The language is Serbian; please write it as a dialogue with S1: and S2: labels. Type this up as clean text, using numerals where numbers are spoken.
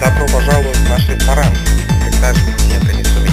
S1: Добро пожаловать в наш ресторан. Прекрасные мне принесу